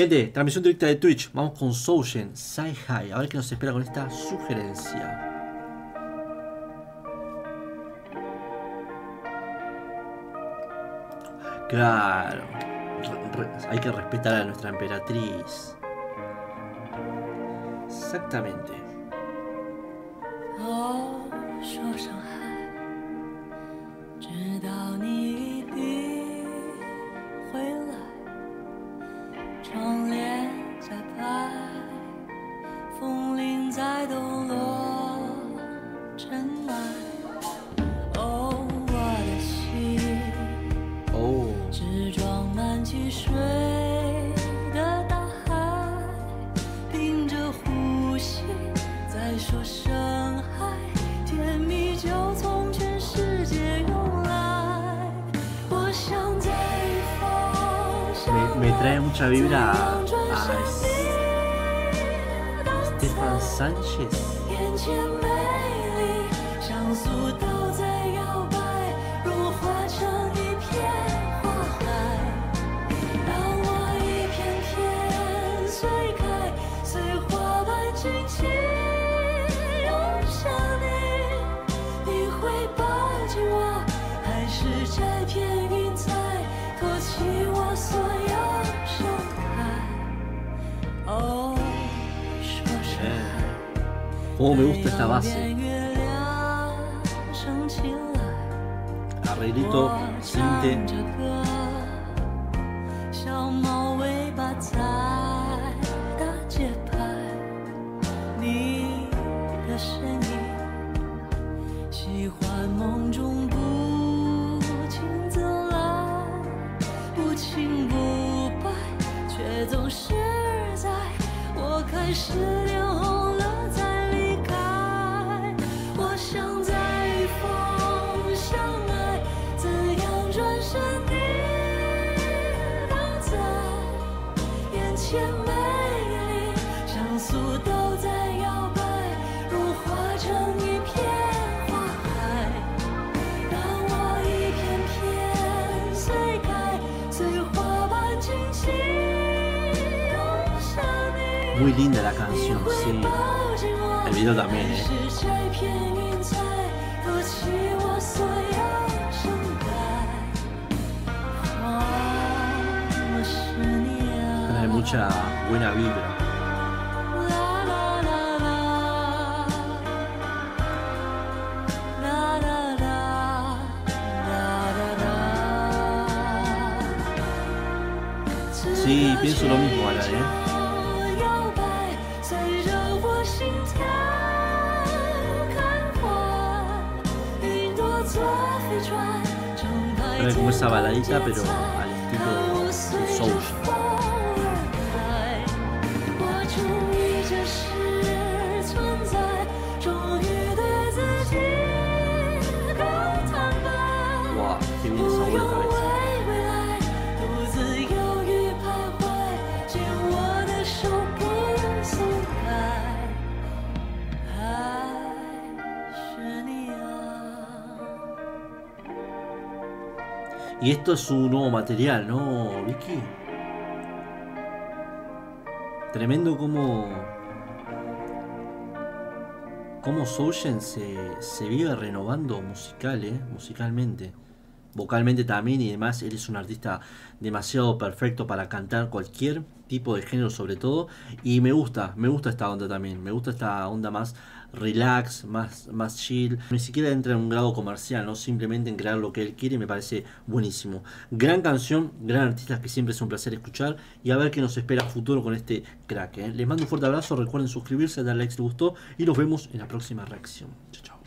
Gente, transmisión directa de Twitch. Vamos con Soulgen, Sai High. A ver qué nos espera con esta sugerencia. Claro. Hay que respetar a nuestra emperatriz. Exactamente. 哦，说声嗨，直到你一定回来。窗帘在拍，风铃在抖落尘埃。哦，我的心， 哦， 只装满汽水的大海，屏着呼吸，再说声嗨，甜蜜就从全世界涌来。我想在方向 me trae mucha vibra a Stefan Sánchez. 眼前美丽，像素都在摇摆，融化成一片花海。让我一片片碎开，随花瓣轻轻涌向你。你会抱紧我，还是这片云彩托起我所有伤害？哦，说声嗨。 Como me gusta esta base. 月亮升起来。 Arreglito, cinte. 小猫尾巴在打节拍，你的身影，喜欢梦中不请自来，不清不白，却总是在我开始脸红了才离开。我想在风相爱，怎样转身你都在眼前美丽，像素都在摇摆，融化成一片花海。让我一片片碎开，随花瓣轻轻涌向你。 Muy linda la canción, sí. El video también, 是这片云彩托起我所有伤害。我是你啊。 Trae mucha buena vibra. 啦啦啦啦，啦啦啦，啦啦啦。 Sí, pienso lo mismo, Alan, 摇摆，随着我心跳开怀，云朵做飞船，正拍 Trae 着 como esa 我 baladita, 节 pero 奏 al 让我 estilo 随 de 着 Soulgen. 风而开。我终于这是存在，终于对自己够坦白。 Wow, qué bien 不 esa 用 vuelta de 为 cabeza. 未来独自犹豫徘徊，紧握的手不松开。还是你啊。 Y esto es su nuevo material, ¿no, Vicky? Tremendo como Soulgen se vive renovando musicalmente. Vocalmente también y demás. Él es un artista demasiado perfecto para cantar cualquier tipo de género sobre todo. Y me gusta esta onda también. Me gusta esta onda más relax, más chill. Ni siquiera entra en un grado comercial, ¿no? Simplemente en crear lo que él quiere y me parece buenísimo. Gran canción, gran artista que siempre es un placer escuchar. Y a ver qué nos espera a futuro con este crack, ¿eh? Les mando un fuerte abrazo, recuerden suscribirse, darle like si les gustó. Y nos vemos en la próxima reacción. Chao, chao.